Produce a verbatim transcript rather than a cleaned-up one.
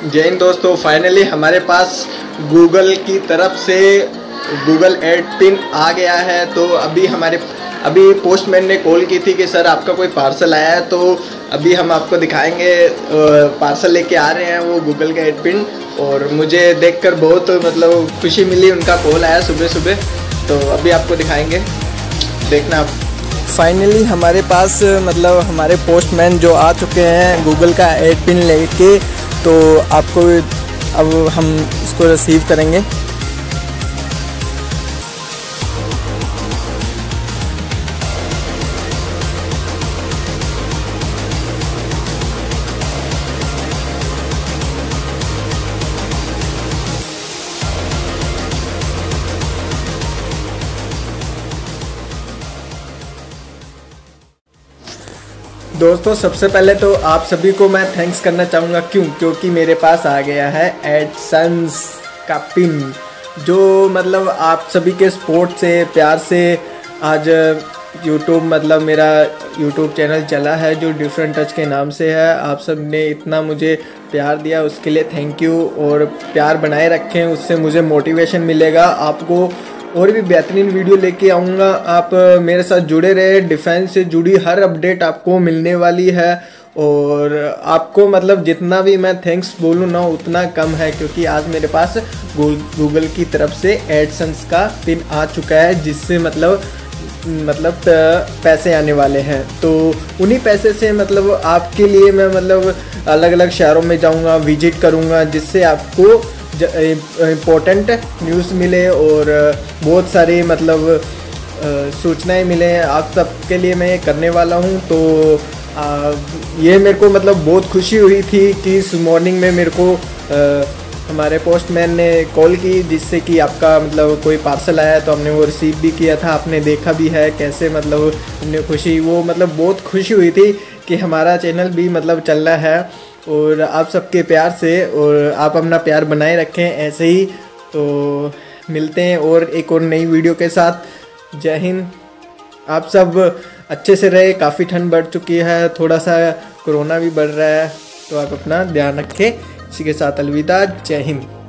जय हिंद दोस्तों, फाइनली हमारे पास गूगल की तरफ से गूगल एड पिन आ गया है। तो अभी हमारे अभी पोस्टमैन ने कॉल की थी कि सर आपका कोई पार्सल आया है, तो अभी हम आपको दिखाएंगे। पार्सल लेके आ रहे हैं वो गूगल का एड पिन, और मुझे देखकर बहुत मतलब खुशी मिली। उनका कॉल आया सुबह सुबह, तो अभी आपको दिखाएंगे, देखना आप। फाइनली हमारे पास मतलब हमारे पोस्टमैन जो आ चुके हैं गूगल का एड पिन लेके, तो आपको अब हम इसको रिसीव करेंगे। दोस्तों सबसे पहले तो आप सभी को मैं थैंक्स करना चाहूँगा, क्यों क्योंकि मेरे पास आ गया है एडसेंस का पिन, जो मतलब आप सभी के सपोर्ट से, प्यार से आज यूट्यूब मतलब मेरा यूट्यूब चैनल चला है जो डिफरेंट टच के नाम से है। आप सब ने इतना मुझे प्यार दिया, उसके लिए थैंक यू, और प्यार बनाए रखें, उससे मुझे मोटिवेशन मिलेगा। आपको और भी बेहतरीन वीडियो लेके आऊँगा, आप मेरे साथ जुड़े रहे। डिफेंस से जुड़ी हर अपडेट आपको मिलने वाली है, और आपको मतलब जितना भी मैं थैंक्स बोलूँ ना उतना कम है, क्योंकि आज मेरे पास गूगल की तरफ से एडसेंस का पिन आ चुका है, जिससे मतलब मतलब पैसे आने वाले हैं। तो उन्हीं पैसे से मतलब आपके लिए मैं मतलब अलग अलग शहरों में जाऊँगा, विजिट करूँगा, जिससे आपको इम्पोर्टेंट न्यूज़ मिले और बहुत सारी मतलब सूचनाएं मिले। आप सबके लिए मैं ये करने वाला हूँ। तो आ, ये मेरे को मतलब बहुत खुशी हुई थी कि इस मॉर्निंग में मेरे को आ, हमारे पोस्टमैन ने कॉल की, जिससे कि आपका मतलब कोई पार्सल आया, तो हमने वो रिसीव भी किया था। आपने देखा भी है कैसे मतलब हमने खुशी, वो मतलब बहुत खुशी हुई थी कि हमारा चैनल भी मतलब चल रहा है, और आप सबके प्यार से। और आप अपना प्यार बनाए रखें ऐसे ही। तो मिलते हैं और एक और नई वीडियो के साथ। जय हिंद। आप सब अच्छे से रहे, काफ़ी ठंड बढ़ चुकी है, थोड़ा सा कोरोना भी बढ़ रहा है, तो आप अपना ध्यान रखें। इसी के साथ अलविदा। जय हिंद।